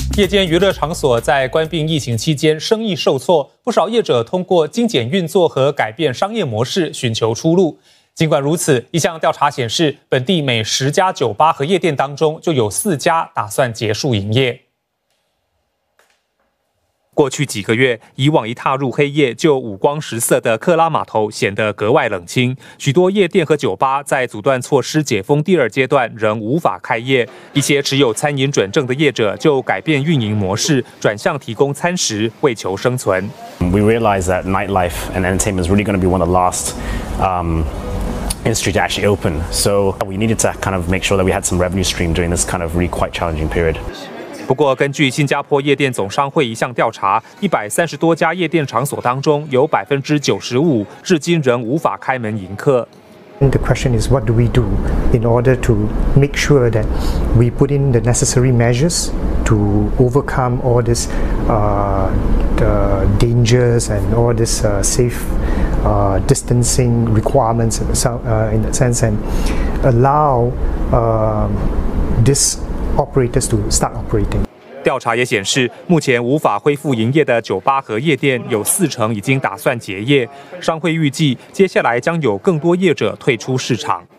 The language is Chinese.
夜间娱乐场所在关闭疫情期间生意受挫，不少业者通过精简运作和改变商业模式寻求出路。尽管如此，一项调查显示，本地每10家酒吧和夜店当中就有4家打算结束营业。过去几个月，以往一踏入黑夜就五光十色的克拉码头显得格外冷清。许多夜店和酒吧在阻断措施解封第2阶段仍无法开业。一些持有餐饮准证的业者就改变运营模式，转向提供餐食，为求生存。 We realize that nightlife and entertainment is really going to be one of the last industry to actually open. So we needed to kind of make sure that we had some revenue stream during this kind of really quite challenging period. 不过，根据新加坡夜店总商会一项调查，130多家夜店场所当中，有95%至今仍无法开门迎客。 The question is, what do we do in order to make sure that we put in the necessary measures to overcome all this the dangers and all this safe distancing requirements in that sense, and allow these operators to start operating. 调查也显示，目前无法恢复营业的酒吧和夜店有40%已经打算结业。商会预计，接下来将有更多业者退出市场。